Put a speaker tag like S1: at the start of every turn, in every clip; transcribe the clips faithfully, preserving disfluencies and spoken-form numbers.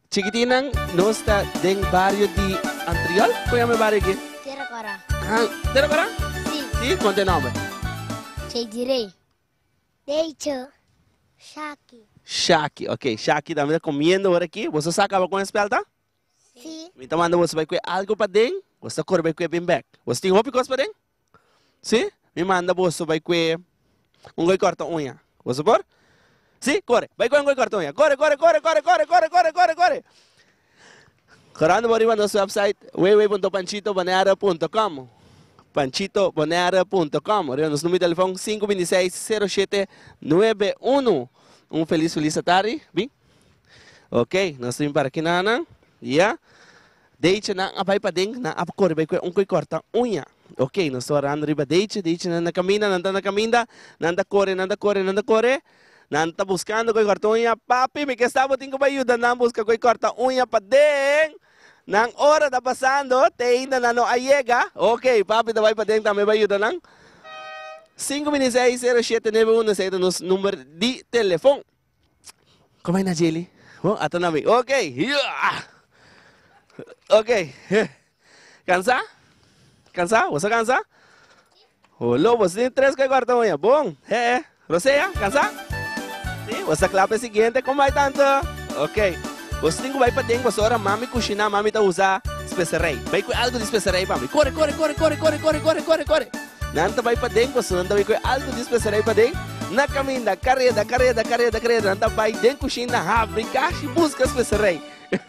S1: Chiquitinang, no está den barrio de Antriol? ¿Cómo llama el barrio aquí?
S2: Teracora.
S1: Ah, ¿Tera para?
S2: Sí.
S1: Sí, ¿cuál es el nombre?
S2: Chedirei. Deicho. Shaki.
S1: Shaki, ok. Shaki também está comendo agora aqui. Você sabe com a espelta?
S2: Sim.
S1: Então, manda você vai comer algo para dentro. Você corre vai comer bem back. Você tem roupa para dentro? Sim? Me manda você vai comer um goi corta unha. Você por? Sim? Corre. Vai comer um goi corta unha. Corre, corre, corre, corre, corre, corre, corre, corre, corre. Correndo por aí no nosso website w w w ponto panchito bonera ponto com. panchito bonera ponto com. Nosso número de telefone cinco dois seis, zero sete nove um. Um feliz, feliz tarde. Bem? Ok, nós estamos para aqui na Ana. Yeah. Deite na abai para dentro, na apacor, vai um coi corta unha. Ok, nós estamos andando riba deite, deite na caminha, nanda na caminha, nanda corre, nanda corre, nanda corre. Nanda buscando coi corta unha. Papi, me que estava tinha que ayudar na busca coi corta unha para dentro. Nang hora está passando, te ainda não ayega. Ok, papi, tá vai para dentro, também vai ajudar nang. cinco dois seis, zero sete nove um, esse é o nosso número de telefone. Como é na Jelly? Oh, ato na mim. Ok. Yeah. Ok. Cansa? Cansa? Você cansa? Olô, você tem três que guardam aí. Bom. É. Você já? Cansa? Sim. Você clapa o seguinte, como vai tanto? Ok. Você tem que vai para dentro, você ora mami cozinhar, mami tá usar especiarei. Vai com algo de especiarei, mami. Corre, corre, corre, corre, corre, corre, corre, corre, corre. Nanta vai para dentro, você nanta vai com algo de especiarei para dentro. Na caminha, carreda, carreda, carreda, carreda. Nanta vai dentro cozinha, abre caixa e busca especiarei.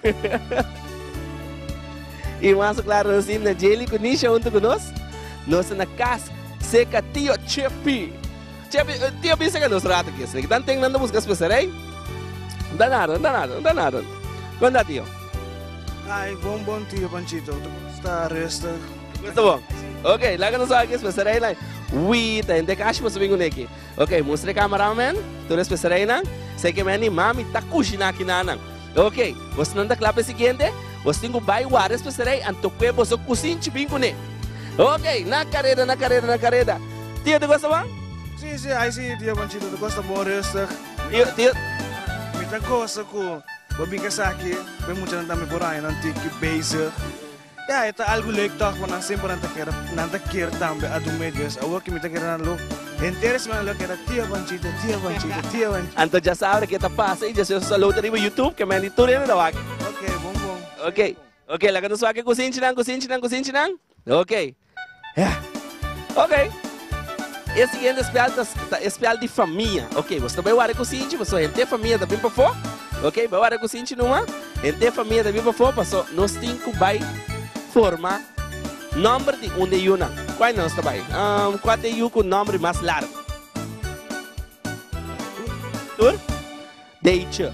S1: E mais claro, assim, na Jelly, com Nisha junto conosco. Nós na casa seca tio Chepi. Chepi, tio Chepi seca nos rato aqui. Se não tem nada busca especiarei. Não dá nada, não dá nada, não dá nada. Quando dá, tio?
S3: Ai, bom, bom, tio Panchito. Está resta.
S1: Está bom? Ok, lá que nós aqui, especiarei lá. Ui, tá em caixa, você vem aqui. Ok, mostra a cameraman. Tu é especiarei, não? Sei que mani mami tá cozinhando aqui, não. Ok, você não dá claro o seguinte. Você tem que vai o ar especiarei, anto que você cozinha bem com ele. Ok, na carreira, na carreira, na carreira. Tio, tu gosta bom?
S3: Sim, sim, aí sim, tio Panchito. Tu gosta bom resta.
S1: Tio, tio.
S3: Me tá gosta com. Babinka sa akin, may mucha nang dami por ahí, nanti que base. Ya, ito algo like talk mo nang sempre nanta kira, nanta kira tambe adu medias. Awa que me tá kira lo. Interes man lo kira tio Panchito, tio Panchito, tio Panchito.
S1: Anto já sabe que tá passa e já se saluda ali no YouTube, que me ali tudo ainda dá aqui.
S3: Ok, bom bom.
S1: Ok, ok, lá que nós aqui cozinha, não, cozinha, não, cozinha, não. Ok. Yeah. Ok. Esse aqui é o espial de família. Ok, você também vai cozinhar, você tem família também para fora. Ok, vai cozinhar numa. Tem família também para fora, passou. Nós temos que vai formar número de onde eu não. Qual é nosso trabalho? Um, qual é o número mais largo? Tur? Deixa.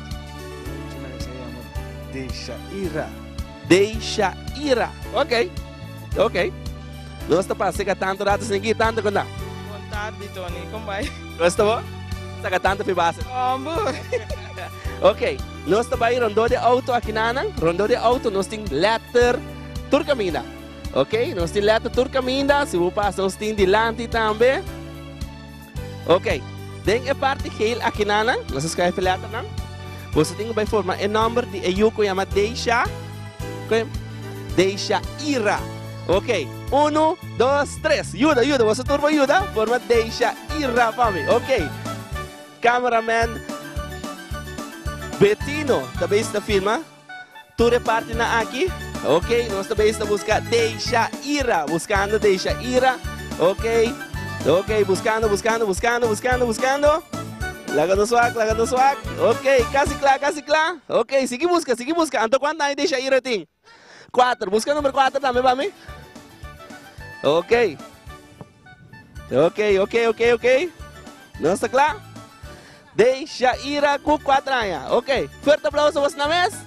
S3: Deixa ira.
S1: Deixa ira. Ok, ok. Nós estamos passando tanto rato aqui, tanto quando não.
S4: Tarde, Tony, como vai?
S1: Gosta bom? Saka tanto fi base.
S4: Ambo.
S1: Ok, nós também rondou de auto aqui na Anang. Rondou de auto, nós temos letter Turcaminda. Ok, nós temos letter Turcaminda. Se você passa, nós temos de lante também. Ok, tem a parte que aqui na Anang. Nós escrevemos letter não. Você tem que formar o número de Ayuko chama Deixa. Deixa ira. Ok, um, dois, três. Ajuda, ajuda, você turma ajuda. Forma deixa ira para mim. Ok. Cameraman Bettino, também está filma. Tu reparte na aqui. Ok, nós também estamos buscando deixa ira. Buscando deixa ira. Ok, ok, buscando, buscando, buscando, buscando, buscando. Laga no swag, laga no swag. Ok, quase claro, quase claro. Ok, sigue busca, sigue busca. Anto quanto aí deixa ira tem? Quatro, busca o número quatro também para mim. Ok. Ok, ok, ok, ok. Não está claro? Deixa ir com quatro anos. Ok. Forte aplauso você na mesa.